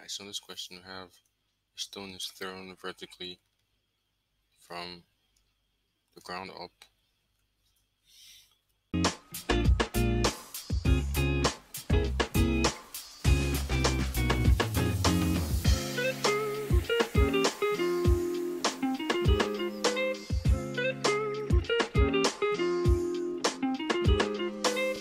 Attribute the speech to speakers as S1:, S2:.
S1: Alright, so in this question we have a stone is thrown vertically from the ground up.